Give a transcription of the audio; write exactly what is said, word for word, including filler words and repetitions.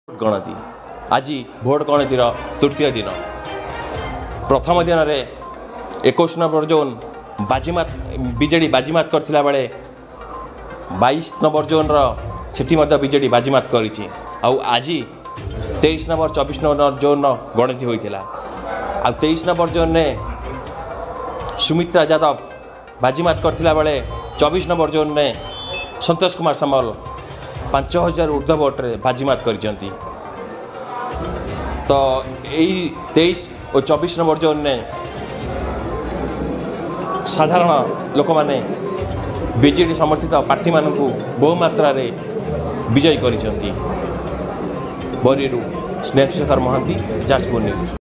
गणति आज भोट गणतिर तृतीय दिन प्रथम दिन में इक्कीस नंबर जोन बाजीमात बीजेडी बाजीमात करथिला बेले बाईस नंबर जोन सेठी मध्य बीजेडी बाजीमात करिछि आउ आज तेईस नंबर चौबीस नंबर जोन गणति होइथिला आ तेईस नंबर जोन ने सुमित्रा यादव बाजीमात करथिला बेले चौबीस नंबर जोन में संतोष कुमार सामल पांच हजार ऊर्ध्व भोट्रे बाजीमात करिसेंती। तो यही तेईस और चौबीस नंबर जोन ने साधारण लोक मैंने बीजेडी समर्थित प्रार्थी मानू बहुमात्रा विजयी करिसेंती। बरीरू स्नेहशेखर महांती, जाजपुर न्यूज।